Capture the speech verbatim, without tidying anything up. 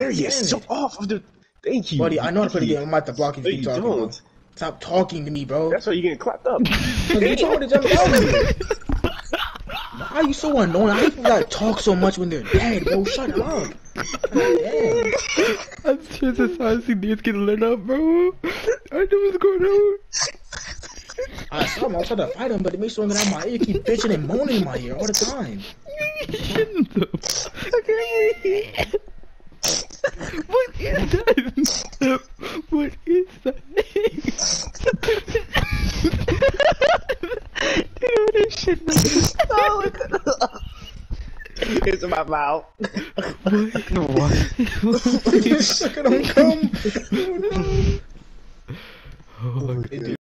Serious. Jump off of the. Thank you, buddy. I know how to play the game. I'm about to block you if no, you keep you talking. don't. Bro. Stop talking to me, bro. That's why you're getting clapped up. You told me to jump down here. Why are you so annoying? How people gotta talk so much when they're dead, bro? Shut up. God damn. I'm just as honestly Nate's gonna let up, bro. I know what's going on. I saw him. I tried to fight him, but it makes sure that out my ear. You keep bitching and moaning in my ear all the time. Shut up. Look at me. What is that? What is that? Dude, this shit is It's in my mouth. What? What? Look at him come. Oh, no. Oh,